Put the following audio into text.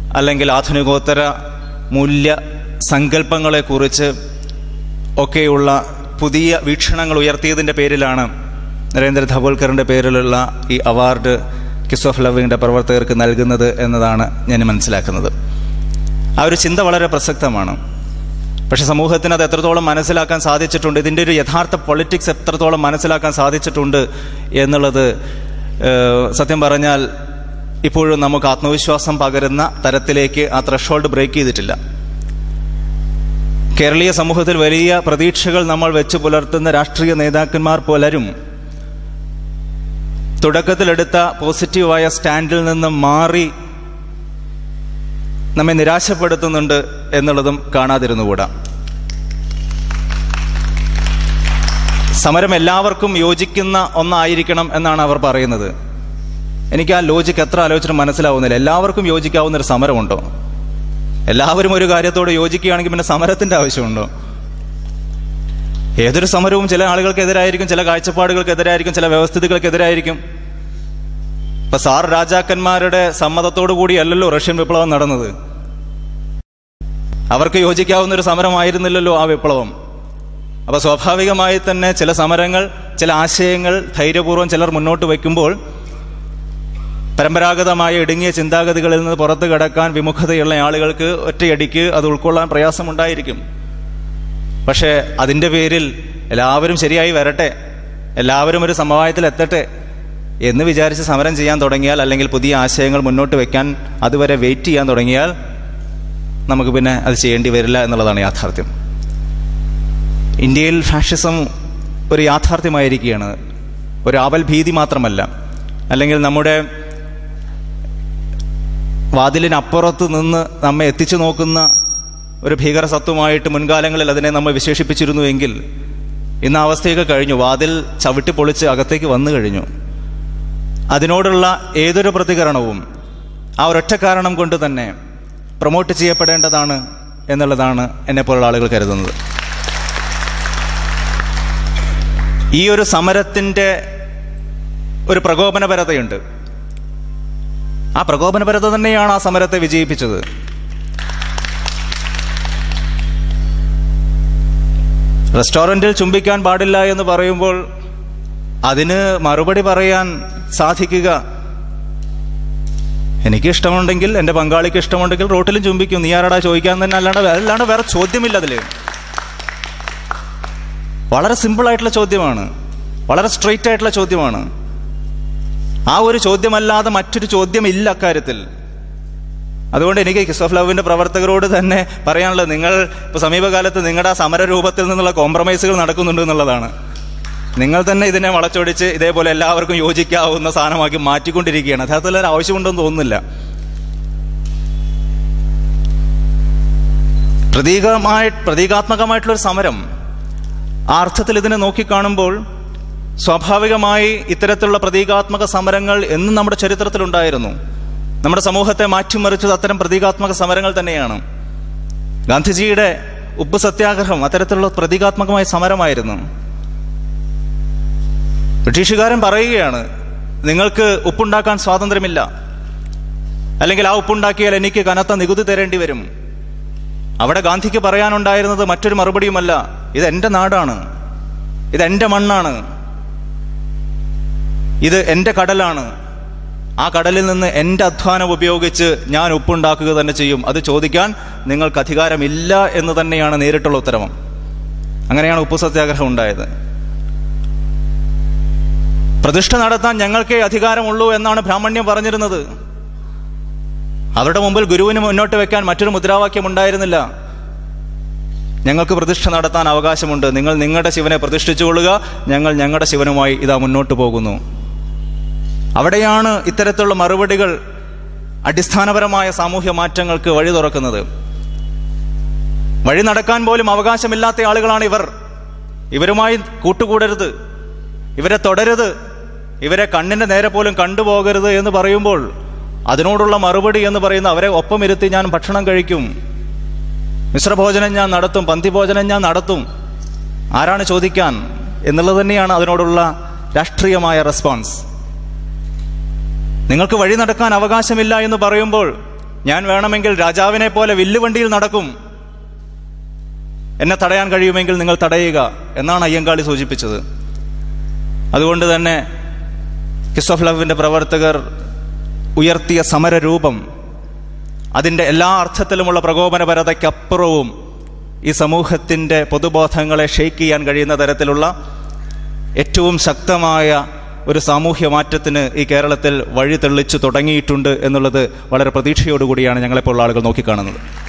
അല്ലെങ്കിൽ ആധുനികോത്തര മൂല്യ സങ്കല്പങ്ങളെക്കുറിച്ച് ഒക്കെയുള്ള പുതിയ വീക്ഷണങ്ങൾ ഉയർത്തിയതിൻ്റെ പേരിലാണ് നരേന്ദ്ര ധാബോൽക്കറിൻ്റെ പേരിലുള്ള ഈ അവാർഡ് കിസ് ഓഫ് ലവിങ്ങിൻ്റെ പ്രവർത്തകർക്ക് നൽകുന്നത് എന്നതാണ് ഞാൻ മനസ്സിലാക്കുന്നത്. ആ ഒരു ചിന്ത വളരെ പ്രസക്തമാണ്. പക്ഷെ സമൂഹത്തിന് അത് എത്രത്തോളം മനസ്സിലാക്കാൻ സാധിച്ചിട്ടുണ്ട്, ഇതിൻ്റെ ഒരു യഥാർത്ഥ പൊളിറ്റിക്സ് എത്രത്തോളം മനസ്സിലാക്കാൻ സാധിച്ചിട്ടുണ്ട് എന്നുള്ളത് സത്യം പറഞ്ഞാൽ ഇപ്പോഴും നമുക്ക് ആത്മവിശ്വാസം പകരുന്ന തരത്തിലേക്ക് ആ ത്രഷോൾഡ് ബ്രേക്ക് ചെയ്തിട്ടില്ല. കേരളീയ സമൂഹത്തിൽ വലിയ പ്രതീക്ഷകൾ നമ്മൾ വെച്ച് പുലർത്തുന്ന രാഷ്ട്രീയ നേതാക്കന്മാർ പലരും തുടക്കത്തിലെടുത്ത പോസിറ്റീവായ സ്റ്റാൻഡിൽ നിന്ന് മാറി നമ്മെ നിരാശപ്പെടുത്തുന്നുണ്ട് എന്നുള്ളതും കാണാതിരുന്നുകൂടാ. സമരം എല്ലാവർക്കും യോജിക്കുന്ന ഒന്നായിരിക്കണം എന്നാണ് അവർ പറയുന്നത്. എനിക്ക് ആ ലോജിക്ക് എത്ര ആലോചിച്ചിട്ട് മനസ്സിലാവുന്നില്ല. എല്ലാവർക്കും യോജിക്കാവുന്നൊരു സമരമുണ്ടോ? എല്ലാവരും ഒരു കാര്യത്തോട് യോജിക്കുകയാണെങ്കിൽ പിന്നെ സമരത്തിൻ്റെ ആവശ്യമുണ്ടോ? ഏതൊരു സമരവും ചില ആളുകൾക്കെതിരായിരിക്കും, ചില കാഴ്ചപ്പാടുകൾക്കെതിരായിരിക്കും, ചില വ്യവസ്ഥിതികൾക്കെതിരായിരിക്കും. ഇപ്പൊ സാർ രാജാക്കന്മാരുടെ സമ്മതത്തോടു കൂടിയല്ലല്ലോ റഷ്യൻ വിപ്ലവം നടന്നത്. അവർക്ക് യോജിക്കാവുന്ന ഒരു സമരമായിരുന്നില്ലല്ലോ ആ വിപ്ലവം. അപ്പൊ സ്വാഭാവികമായി തന്നെ ചില സമരങ്ങൾ, ചില ആശയങ്ങൾ ധൈര്യപൂർവ്വം ചിലർ മുന്നോട്ട് വയ്ക്കുമ്പോൾ പരമ്പരാഗതമായ ഇടുങ്ങിയ ചിന്താഗതികളിൽ നിന്ന് പുറത്തു കടക്കാൻ വിമുഖതയുള്ള ആളുകൾക്ക് ഒറ്റയടിക്ക് അത് ഉൾക്കൊള്ളാൻ പ്രയാസമുണ്ടായിരിക്കും. പക്ഷേ അതിൻ്റെ പേരിൽ എല്ലാവരും ശരിയായി വരട്ടെ, എല്ലാവരും ഒരു സമവായത്തിൽ എത്തട്ടെ എന്ന് വിചാരിച്ച് സമരം ചെയ്യാൻ തുടങ്ങിയാൽ, അല്ലെങ്കിൽ പുതിയ ആശയങ്ങൾ മുന്നോട്ട് വയ്ക്കാൻ അതുവരെ വെയിറ്റ് ചെയ്യാൻ തുടങ്ങിയാൽ നമുക്ക് പിന്നെ അത് ചെയ്യേണ്ടി വരില്ല എന്നുള്ളതാണ് യാഥാർത്ഥ്യം. ഇന്ത്യയിൽ ഫാഷിസം ഒരു യാഥാർത്ഥ്യമായിരിക്കുകയാണ്, ഒരു ആപൽ ഭീതി മാത്രമല്ല. അല്ലെങ്കിൽ നമ്മുടെ വാതിലിനപ്പുറത്ത് നിന്ന് നമ്മെ എത്തിച്ചു നോക്കുന്ന ഒരു ഭീകരസത്വമായിട്ട് മുൻകാലങ്ങളിൽ അതിനെ നമ്മൾ വിശേഷിപ്പിച്ചിരുന്നുവെങ്കിൽ ഇന്ന് അവസ്ഥയൊക്കെ കഴിഞ്ഞു. വാതിൽ ചവിട്ടി പൊളിച്ച് അകത്തേക്ക് വന്നു കഴിഞ്ഞു. അതിനോടുള്ള ഏതൊരു പ്രതികരണവും ആ ഒരൊറ്റ കാരണം കൊണ്ട് തന്നെ പ്രൊമോട്ട് ചെയ്യപ്പെടേണ്ടതാണ് എന്നുള്ളതാണ് എന്നെപ്പോലുള്ള ആളുകൾ കരുതുന്നത്. ഈ ഒരു സമരത്തിൻ്റെ ഒരു പ്രകോപനപരതയുണ്ട്. ആ പ്രകോപനപരത തന്നെയാണ് ആ സമരത്തെ വിജയിപ്പിച്ചത്. റെസ്റ്റോറൻറ്റിൽ ചുംബിക്കാൻ പാടില്ല എന്ന് പറയുമ്പോൾ അതിന് മറുപടി പറയാൻ സാധിക്കുക, എനിക്ക് ഇഷ്ടമുണ്ടെങ്കിൽ, എൻ്റെ പങ്കാളിക്ക് ഇഷ്ടമുണ്ടെങ്കിൽ റോട്ടിലും ചുംബിക്കും, നീ ആരാടാ ചോദിക്കാൻ തന്നെ, അല്ലാണ്ട് വേറെ ചോദ്യമില്ല അതിൽ. വളരെ സിമ്പിളായിട്ടുള്ള ചോദ്യമാണ്, വളരെ സ്ട്രെയിറ്റ് ആയിട്ടുള്ള ചോദ്യമാണ്. ആ ഒരു ചോദ്യമല്ലാതെ മറ്റൊരു ചോദ്യമില്ല അക്കാര്യത്തിൽ. അതുകൊണ്ട് എനിക്ക് കിസ് ഓഫ് ലവിൻ്റെ പ്രവർത്തകരോട് തന്നെ പറയാനുള്ളത്, നിങ്ങൾ ഇപ്പോൾ സമീപകാലത്ത് നിങ്ങളുടെ ആ സമരരൂപത്തിൽ നിന്നുള്ള കോംപ്രമൈസുകൾ നടക്കുന്നുണ്ട് എന്നുള്ളതാണ്. നിങ്ങൾ തന്നെ ഇതിനെ വളച്ചൊടിച്ച് ഇതേപോലെ എല്ലാവർക്കും യോജിക്കാവുന്ന സാധനമാക്കി മാറ്റിക്കൊണ്ടിരിക്കുകയാണ്. യഥാർത്ഥത്തിൽ ഒരു ആവശ്യമുണ്ടെന്ന് തോന്നുന്നില്ല. പ്രതീകാത്മകമായിട്ടുള്ളൊരു സമരം, ആ അർത്ഥത്തിൽ ഇതിനെ നോക്കിക്കാണുമ്പോൾ സ്വാഭാവികമായി ഇത്തരത്തിലുള്ള പ്രതീകാത്മക സമരങ്ങൾ എന്നും നമ്മുടെ ചരിത്രത്തിലുണ്ടായിരുന്നു. നമ്മുടെ സമൂഹത്തെ മാറ്റിമറിച്ചത് അത്തരം പ്രതീകാത്മക സമരങ്ങൾ തന്നെയാണ്. ഗാന്ധിജിയുടെ ഉപ്പ് സത്യാഗ്രഹം അത്തരത്തിലുള്ള പ്രതീകാത്മകമായ സമരമായിരുന്നു. ബ്രിട്ടീഷുകാരൻ പറയുകയാണ്, നിങ്ങൾക്ക് ഉപ്പുണ്ടാക്കാൻ സ്വാതന്ത്ര്യമില്ല, അല്ലെങ്കിൽ ആ ഉപ്പുണ്ടാക്കിയാൽ എനിക്ക് കനത്ത നികുതി തരേണ്ടി വരും. അവിടെ ഗാന്ധിക്ക് പറയാനുണ്ടായിരുന്നത് മറ്റൊരു മറുപടിയുമല്ല, ഇതെൻ്റെ നാടാണ്, ഇതെൻ്റെ മണ്ണാണ്, ഇത് എൻ്റെ കടലാണ്, ആ കടലിൽ നിന്ന് എൻ്റെ അധ്വാനം ഉപയോഗിച്ച് ഞാൻ ഉപ്പുണ്ടാക്കുക തന്നെ ചെയ്യും, അത് ചോദിക്കാൻ നിങ്ങൾക്ക് അധികാരമില്ല എന്ന് തന്നെയാണ് നേരിട്ടുള്ള ഉത്തരവും. അങ്ങനെയാണ് ഉപ്പു സത്യാഗ്രഹം ഉണ്ടായത്. പ്രതിഷ്ഠ നടത്താൻ ഞങ്ങൾക്കേ അധികാരമുള്ളൂ എന്നാണ് ബ്രാഹ്മണ്യം പറഞ്ഞിരുന്നത്. അവരുടെ മുമ്പിൽ ഗുരുവിന് മുന്നോട്ട് വെക്കാൻ മറ്റൊരു മുദ്രാവാക്യം ഉണ്ടായിരുന്നില്ല. ഞങ്ങൾക്ക് പ്രതിഷ്ഠ നടത്താൻ അവകാശമുണ്ട്, നിങ്ങൾ നിങ്ങളുടെ ശിവനെ പ്രതിഷ്ഠിച്ചുകൊള്ളുക, ഞങ്ങൾ ഞങ്ങളുടെ ശിവനുമായി ഇതാ മുന്നോട്ട് പോകുന്നു. അവിടെയാണ് ഇത്തരത്തിലുള്ള മറുപടികൾ അടിസ്ഥാനപരമായ സാമൂഹ്യ മാറ്റങ്ങൾക്ക് വഴി തുറക്കുന്നത്. വഴി നടക്കാൻ പോലും അവകാശമില്ലാത്ത ആളുകളാണ് ഇവർ. ഇവരുമായി കൂട്ടുകൂടരുത്, ഇവരെ തുടരുത്, ഇവരെ കണ്ണിൻ്റെ നേരെ പോലും കണ്ടുപോകരുത് എന്ന് പറയുമ്പോൾ അതിനോടുള്ള മറുപടി എന്ന് പറയുന്ന, അവരെ ഒപ്പം ഇരുത്തി ഞാൻ ഭക്ഷണം കഴിക്കും, മിശ്രഭോജനം ഞാൻ നടത്തും, പന്തിഭോജനം ഞാൻ നടത്തും, ആരാണ് ചോദിക്കാൻ എന്നുള്ളത് തന്നെയാണ് അതിനോടുള്ള രാഷ്ട്രീയമായ റെസ്പോൺസ്. നിങ്ങൾക്ക് വഴി നടക്കാൻ അവകാശമില്ല എന്ന് പറയുമ്പോൾ ഞാൻ വേണമെങ്കിൽ രാജാവിനെ പോലെ വില്ലുവണ്ടിയിൽ നടക്കും, എന്നെ തടയാൻ കഴിയുമെങ്കിൽ നിങ്ങൾ തടയുക എന്നാണ് അയ്യങ്കാളി സൂചിപ്പിച്ചത്. അതുകൊണ്ട് തന്നെ കിസ് ഓഫ് ലവിൻ്റെ പ്രവർത്തകർ ഉയർത്തിയ സമരരൂപം അതിൻ്റെ എല്ലാ അർത്ഥത്തിലുമുള്ള പ്രകോപനപരതയ്ക്കപ്പുറവും ഈ സമൂഹത്തിൻ്റെ പൊതുബോധങ്ങളെ ഷെയ്ക്ക് ചെയ്യാൻ കഴിയുന്ന തരത്തിലുള്ള ഏറ്റവും ശക്തമായ ഒരു സാമൂഹ്യ മാറ്റത്തിന് ഈ കേരളത്തിൽ വഴി തെളിച്ചു തുടങ്ങിയിട്ടുണ്ട് എന്നുള്ളത് വളരെ പ്രതീക്ഷയോടുകൂടിയാണ് ഞങ്ങളെപ്പോലുള്ള ആളുകൾ നോക്കിക്കാണുന്നത്.